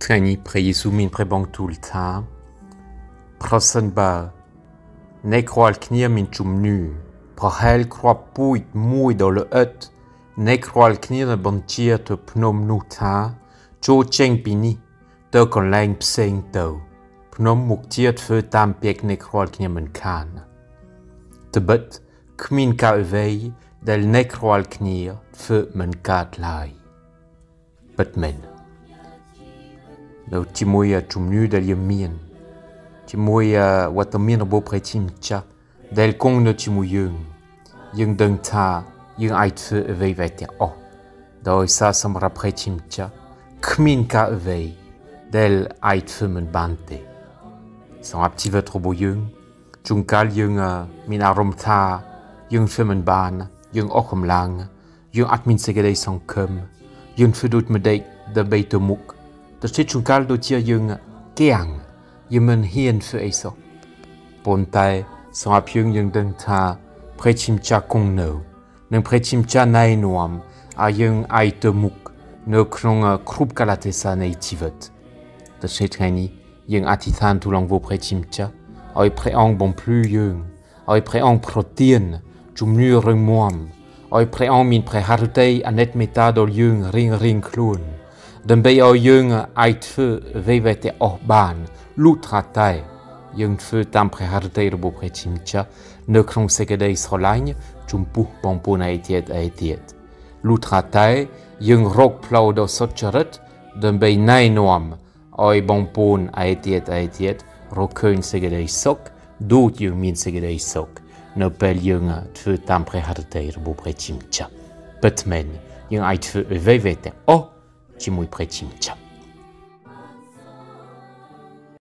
ថ្ងៃនេះព្រះយេស៊ូវមានព្រះបងទូលថាប្រសិនបើអ្នករាល់គ្នាមានជំនឿប្រហែលគ្រាប់ពូជមួយដ៏ល្អិតអ្នករាល់គ្នានឹងបញ្ជាទៅភ្នំនោះថាចូលចេញពីនេះទៅកន្លែងផ្សេងទៅភ្នំមុខជាធ្វើតាមពាក្យអ្នករាល់គ្នាមិនខានត្បិតគ្មានការអ្វីដែលអ្នករាល់គ្នាធ្វើមិនកើតឡើយពិតមែននៅជាមួយជំនឿដែលយើងមានជាមួយវត្តមានរបស់ព្រះជាម្ចាស់ដែលគង់នៅជាមួយយើងដឹងថាយើងអាចធ្វើអ្វីទាំងអស់ដោយសារសម្រាប់ព្រះជាម្ចាស់គ្មានការអ្វីដែលអាចធ្វើមិនបានទេសម្រាប់ជីវិតរបស់យើងជួនកាលយើងមានអារម្មណ៍ថាយើងធ្វើមិនបានយើងអស់កម្លាំងយើងអត់មានសេចក្តីសង្ឃឹមយើងធ្វើដូចម្ដេចដើម្បីទៅមុខតែជួនកាលដូចជាយើងគាំងយើងមិនហ៊ានធ្វើអីសោះប៉ុន្តែសម្រាប់យើងដឹងថាព្រះជាម្ចាស់គង់នៅនិងព្រះជាម្ចាស់ណែនាំឲ្យយើងអាចទៅមុខនៅក្នុងគ្រប់កាលៈទេសៈនៃជីវិតតែថ្ងៃនេះយើងអធិដ្ឋានទូលអង្គព្រះជាម្ចាស់ឲ្យព្រះអង្គបំភ្លឺយើងឲ្យព្រះអង្គប្រទានជំនឿរឹងមាំឲ្យព្រះអង្គមានព្រះハរតីអាណិតមេត្តាដល់យើងរៀងខ្លួនដើម្បីឲ្យយើងអាចធ្វើអ្វីទាំងអស់បានលុះត្រាតែយើងធ្វើតាមព្រះハរតីរបស់ព្រះជាម្ចាស់នៅក្នុងសេចក្តីស្រឡាញ់ចំពោះបងប្អូនឯទៀតលុះត្រាតែយើងរកផ្លូវដ៏សុចរិតដើម្បីណែនាំឲ្យបងប្អូនឯទៀតរកឃើញសេចក្តីសុខដូចយើងមានសេចក្តីសុខនៅពេលយើងធ្វើតាមព្រះハរតីរបស់ព្រះជាម្ចាស់ពិតមែនយើងអាចធ្វើអ្វីទាំងអស់ជាមួយព្រះជាម្ចាស់